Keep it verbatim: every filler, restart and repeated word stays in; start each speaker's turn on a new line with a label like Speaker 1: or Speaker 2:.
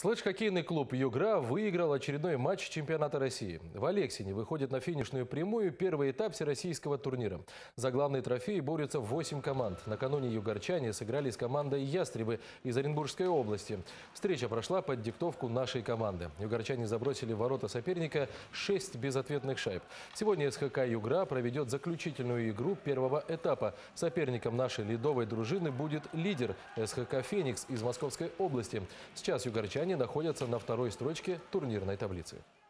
Speaker 1: Слэдж-хоккейный клуб «Югра» выиграл очередной матч чемпионата России. В Алексине выходит на финишную прямую первый этап всероссийского турнира. За главный трофей борются восемь команд. Накануне югорчане сыграли с командой «Ястребы» из Оренбургской области. Встреча прошла под диктовку нашей команды. Югорчане забросили в ворота соперника шесть безответных шайб. Сегодня СХК «Югра» проведет заключительную игру первого этапа. Соперником нашей ледовой дружины будет лидер СХК «Феникс» из Московской области. Сейчас югорчане находятся на второй строчке турнирной таблицы.